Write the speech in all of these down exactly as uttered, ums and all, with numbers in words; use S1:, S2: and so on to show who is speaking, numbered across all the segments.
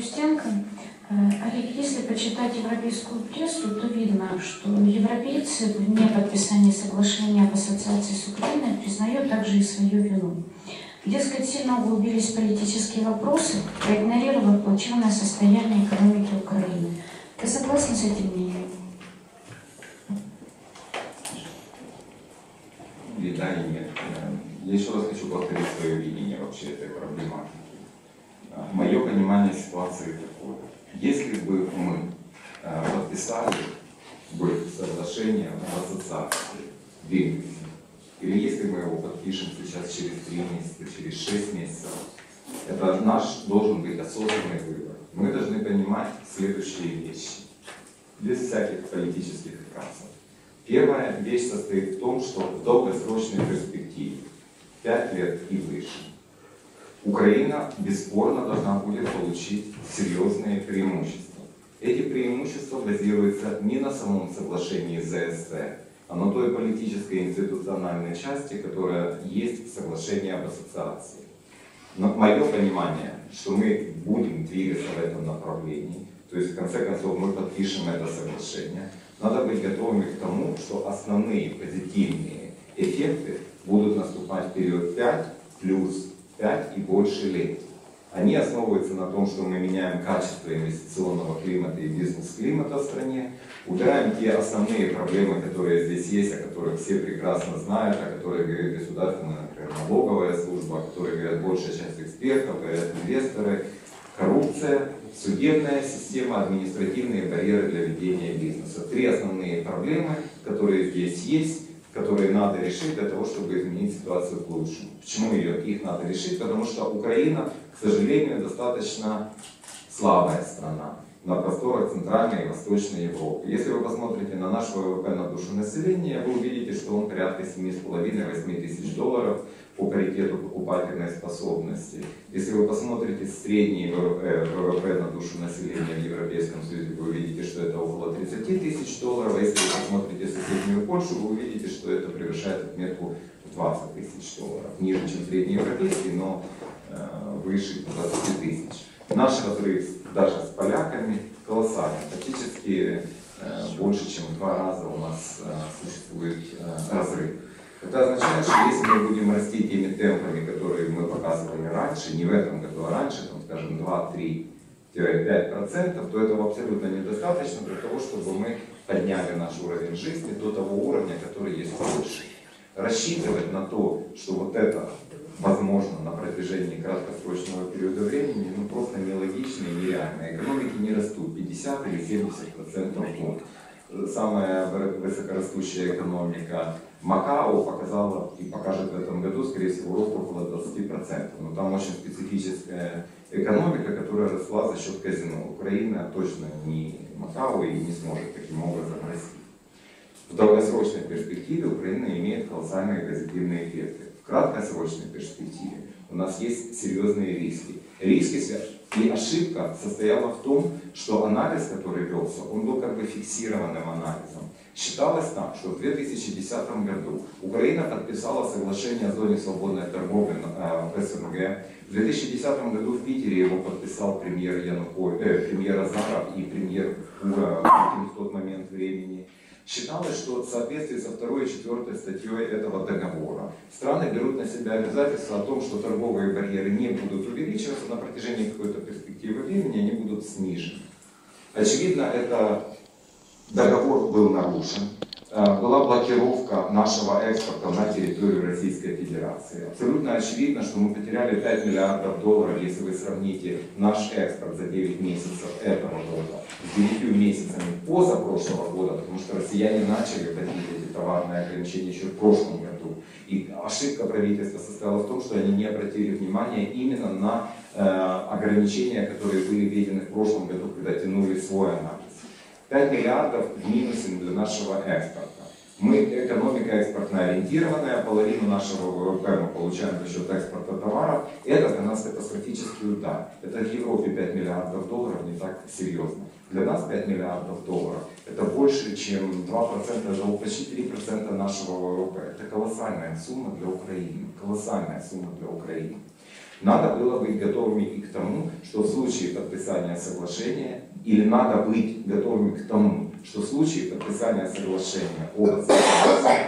S1: Устенко. Олег, если почитать европейскую прессу, то видно, что европейцы вне подписания соглашения об ассоциации с Украиной признают также и свою вину. Дескать, сильно углубились в политические вопросы, проигнорировав плачевное состояние экономики Украины. Вы согласны с этим мнением?
S2: И да, и нет. Я еще раз хочу повторить свое видение вообще этой проблематики. Мое понимание ситуации такое. Если бы мы подписали бы соглашение об ассоциации в Вильнюсе, или если мы его подпишем сейчас через три месяца, через шесть месяцев, это наш должен быть осознанный выбор. Мы должны понимать следующие вещи, без всяких политических окрасов. Первая вещь состоит в том, что в долгосрочной перспективе, пять лет и выше, Украина бесспорно должна будет получить серьезные преимущества. Эти преимущества базируются не на самом соглашении ЗСТ, а на той политической и институциональной части, которая есть в соглашении об ассоциации. Но мое понимание, что мы будем двигаться в этом направлении, то есть в конце концов мы подпишем это соглашение, надо быть готовыми к тому, что основные позитивные эффекты будут наступать в период пять плюс пять и больше лет. Они основываются на том, что мы меняем качество инвестиционного климата и бизнес-климата в стране, убираем те основные проблемы, которые здесь есть, о которых все прекрасно знают, о которых говорит государственная, например, налоговая служба, о которых говорят большая часть экспертов, говорят инвесторы, коррупция, судебная система, административные барьеры для ведения бизнеса. Три основные проблемы, которые здесь есть, которые надо решить для того, чтобы изменить ситуацию к лучшему. Почему ее, их надо решить? Потому что Украина, к сожалению, достаточно слабая страна на просторах Центральной и Восточной Европы. Если вы посмотрите на наш ВВП на душу населения, вы увидите, что он порядка семи с половиной — восьми тысяч долларов по паритету покупательной способности. Если вы посмотрите средний ВВП на душу населения в Европейском Союзе, вы увидите, что это около тридцати тысяч долларов. А если вы посмотрите соседнюю Польшу, вы увидите, что это превышает отметку в двадцать тысяч долларов. Ниже, чем среднеевропейский, но э, выше двадцати тысяч. Наш разрыв даже с поляками колоссальный. Фактически э, больше, чем в два раза у нас э, существует э, разрыв. Это означает, что если мы будем расти теми темпами, которые мы показывали раньше, не в этом году, а раньше, там, скажем, два-три-пять процентов, то этого абсолютно недостаточно для того, чтобы мы подняли наш уровень жизни до того уровня, который есть в Польше. Рассчитывать на то, что вот это возможно на протяжении краткосрочного периода времени, ну просто нелогично и нереально. Экономики не растут пятьдесят или семьдесят процентов в год. Самая высокорастущая экономика Макао показала и покажет в этом году, скорее всего, рост около двадцати процентов. Но там очень специфическая экономика, которая росла за счет казино. Украина точно не Макао и не сможет таким образом расти. В долгосрочной перспективе Украина имеет колоссальные позитивные эффекты. В краткосрочной перспективе у нас есть серьезные риски. Риски и ошибка состояла в том, что анализ, который велся, он был как бы фиксированным анализом. Считалось так, что в две тысячи десятом году Украина подписала соглашение о зоне свободной торговли в СНГ. В две тысячи десятом году в Питере его подписал премьер Янукович, э, премьер Азаров и премьер Путин в тот момент времени. Считалось, что в соответствии со второй и четвертой статьей этого договора страны берут на себя обязательство о том, что торговые барьеры не будут увеличиваться на протяжении какой-то перспективы времени, они будут снижены. Очевидно, это договор был нарушен. Была блокировка нашего экспорта на территорию Российской Федерации. Абсолютно очевидно, что мы потеряли пять миллиардов долларов, если вы сравните наш экспорт за девять месяцев этого года с девятью месяцами позапрошлого года, потому что россияне начали вводить эти товарные ограничения еще в прошлом году. И ошибка правительства состояла в том, что они не обратили внимания именно на э, ограничения, которые были введены в прошлом году, когда тянули свой анализ. пять миллиардов в минусе для нашего экспорта. Мы экономика экспортно ориентированная, половину нашего ВВП мы получаем за счет экспорта товаров. Это для нас катастрофический удар. Это в Европе пять миллиардов долларов не так серьезно. Для нас пять миллиардов долларов это больше, чем два процента, это почти три процента нашего ВВП. Это колоссальная сумма для Украины. Колоссальная сумма для Украины. Надо было быть готовыми и к тому, что в случае подписания соглашения, или надо быть готовыми к тому, что в случае подписания соглашения об ассоциации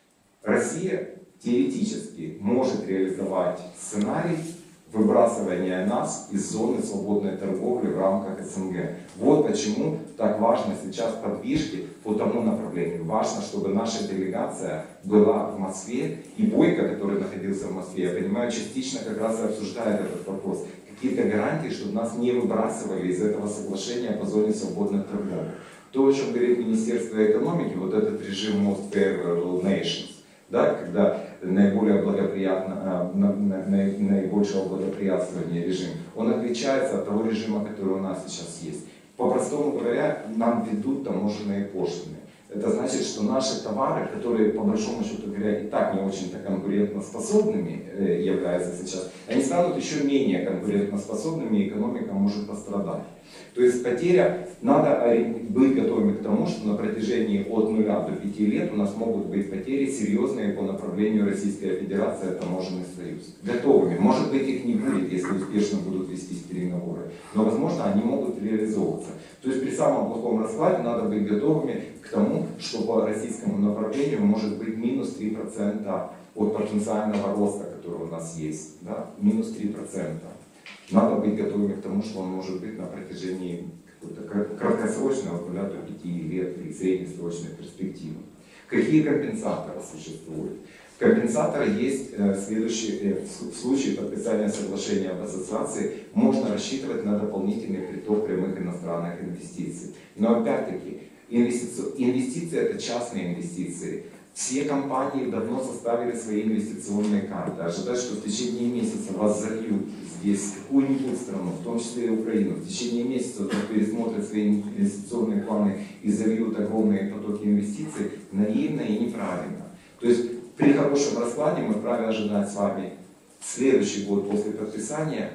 S2: Россия теоретически может реализовать сценарий выбрасывания нас из зоны свободной торговли в рамках СНГ. Вот почему так важно сейчас подвижки по тому направлению. Важно, чтобы наша делегация была в Москве, и Бойко, который находился в Москве, я понимаю, частично как раз и обсуждает этот вопрос. Какие-то гарантии, чтобы нас не выбрасывали из этого соглашения по зоне свободной торговли. То, о чем говорит Министерство экономики, вот этот режим Most Favored Nations, да, когда наиболее благоприятно, на, на, на, наибольшего благоприятствования режим, он отличается от того режима, который у нас сейчас есть. По-простому говоря, нам ведут таможенные пошлины. Это значит, что наши товары, которые по большому счету говоря и так не очень-то конкурентоспособными являются сейчас, они станут еще менее конкурентоспособными, и экономика может пострадать. То есть потеря, надо быть готовыми к тому, что на протяжении от нуля до пяти лет у нас могут быть потери серьезные по направлению Российская Федерация, Таможенный союз. Готовыми. Может быть, их не будет, если успешно будут вестись переговоры. Но возможно они могут реализовываться. То есть при самом плохом раскладе надо быть готовыми к тому, что по российскому направлению может быть минус три процента от потенциального роста, который у нас есть. Да? Минус три процента. Надо быть готовыми к тому, что он может быть на протяжении краткосрочного от нуля до пяти лет и среднесрочной перспективы. Какие компенсаторы существуют? Компенсаторы есть э, следующий, э, в случае подписания соглашения об ассоциации можно рассчитывать на дополнительный приток прямых иностранных инвестиций. Но опять-таки, инвестиции, инвестиции это частные инвестиции. Все компании давно составили свои инвестиционные карты. Ожидать, что в течение месяца вас зальют здесь какую-нибудь страну, в том числе и Украину, в течение месяца пересмотрят свои инвестиционные планы и зальют огромные потоки инвестиций, наивно и неправильно. То есть при хорошем раскладе мы вправе ожидать с вами следующий год после подписания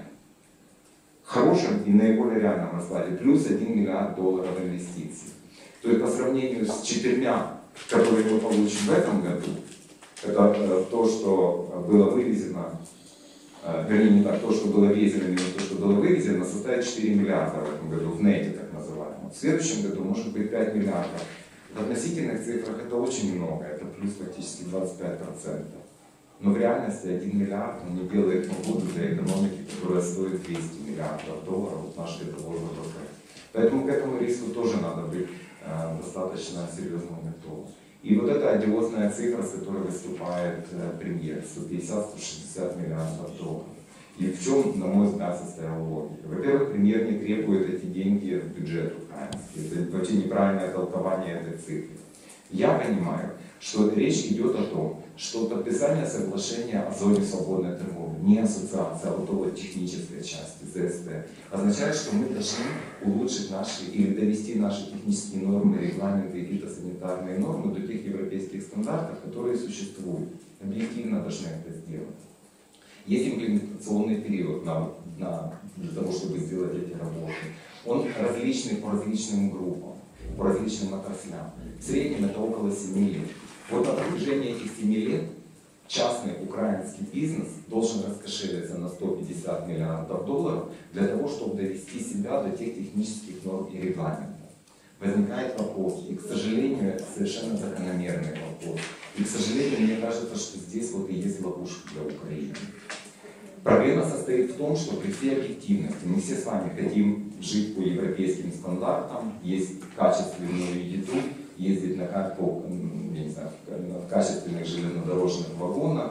S2: хорошем и наиболее реальном раскладе плюс один миллиард долларов инвестиций. То есть по сравнению с четырьмя, которые мы получим в этом году, это э, то, что было вывезено, э, вернее не так, то, что было ввезено, не то, что было вывезено, составит четыре миллиарда в этом году, в нете так называемом. В следующем году может быть пять миллиардов. В относительных цифрах это очень много, это плюс практически двадцать пять процентов. Но в реальности один миллиард он не делает погоду для экономики, которая стоит двести миллиардов долларов от нашей годовой ВВП. Поэтому к этому риску тоже надо быть э, достаточно серьезно готовым. И вот эта одиозная цифра, с которой выступает э, премьер, сто пятьдесят — сто шестьдесят миллиардов долларов. И в чем, на мой взгляд, состояла логика? Во-первых, премьер не требует эти деньги в бюджет украинский. Это вообще неправильное толкование этой цифры. Я понимаю, что речь идет о том, что подписание соглашения о зоне свободной торговли, не ассоциация, а вот вот технической части ЗСТ, означает, что мы должны улучшить наши или довести наши технические нормы, регламенты и фитосанитарные нормы до тех европейских стандартов, которые существуют. Объективно должны это сделать. Есть имплементационный период на, на, для того, чтобы сделать эти работы. Он различный по различным группам, по различным отраслям. В среднем это около семи лет. Вот на протяжении этих семи лет частный украинский бизнес должен раскошелиться на сто пятьдесят миллиардов долларов для того, чтобы довести себя до тех технических норм и регламентов. Возникает вопрос, и, к сожалению, это совершенно закономерный вопрос. И, к сожалению, мне кажется, что здесь вот и есть ловушка для Украины. Проблема состоит в том, что при всей объективности мы все с вами хотим жить по европейским стандартам, есть качественную еду, ездить на, по, я не знаю, в качественных железнодорожных вагонах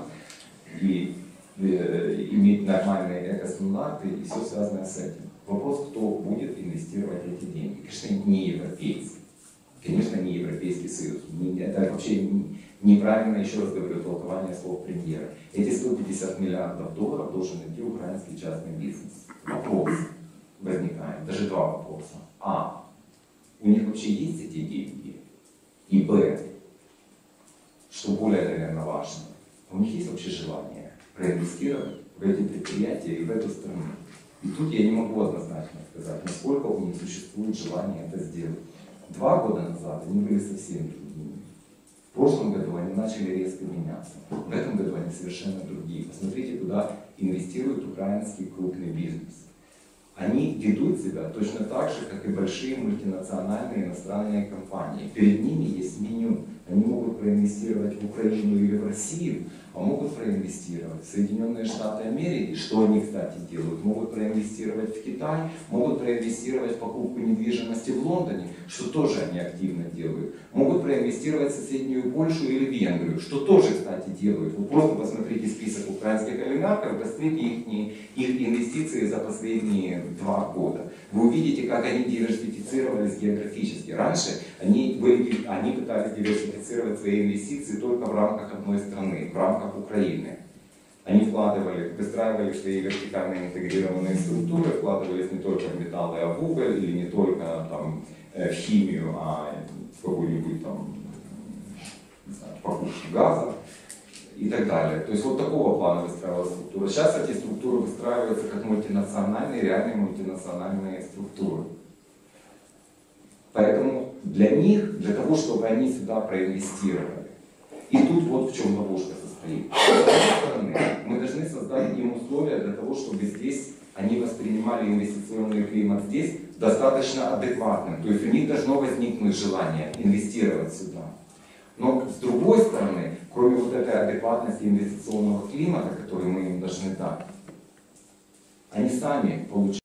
S2: и э, иметь нормальные экостандарты и все связанное с этим. Вопрос, кто будет инвестировать эти деньги. Конечно, не европейцы. Конечно, не Европейский Союз. Это вообще неправильно, еще раз говорю, толкование слов премьера. Эти сто пятьдесят миллиардов долларов должен идти украинский частный бизнес. Вопрос возникает, даже два вопроса. А, у них вообще есть эти деньги? И Б, что более, наверное, важно, у них есть вообще желание проинвестировать в эти предприятия и в эту страну. И тут я не могу однозначно сказать, насколько у них существует желание это сделать. Два года назад они были совсем другими. В прошлом году они начали резко меняться. В этом году они совершенно другие. Посмотрите, куда инвестирует украинский крупный бизнес. Они ведут себя точно так же, как и большие мультинациональные иностранные компании. Перед ними есть меню. Они могут проинвестировать в Украину или в Россию, а могут проинвестировать в Соединенные Штаты Америки, что они, кстати, делают. Могут проинвестировать в Китай, могут проинвестировать в покупку недвижимости в Лондоне, что тоже они активно делают. Могут проинвестировать в соседнюю Польшу или Венгрию, что тоже, кстати, делают. Вы просто посмотрите список украинских олигархов, посмотрите их, их инвестиции за последние два года. Вы увидите, как они диверсифицировались географически. Раньше они, были, они пытались диверсифицировать свои инвестиции только в рамках одной страны, в рамках Украины. Они вкладывали, выстраивали свои вертикально интегрированные структуры, вкладывались не только в металлы, а в уголь, или не только там, в химию, а в какую-нибудь там, не знаю, покупку газа и так далее. То есть вот такого плана выстраивалась структура. Сейчас эти структуры выстраиваются как мультинациональные, реальные мультинациональные структуры. Поэтому для них, для того, чтобы они сюда проинвестировали, и тут вот в чем ловушка состоит. С одной стороны, мы должны создать им условия для того, чтобы здесь они воспринимали инвестиционный климат здесь достаточно адекватным. То есть у них должно возникнуть желание инвестировать сюда. Но с другой стороны, кроме вот этой адекватности инвестиционного климата, который мы им должны дать, они сами получают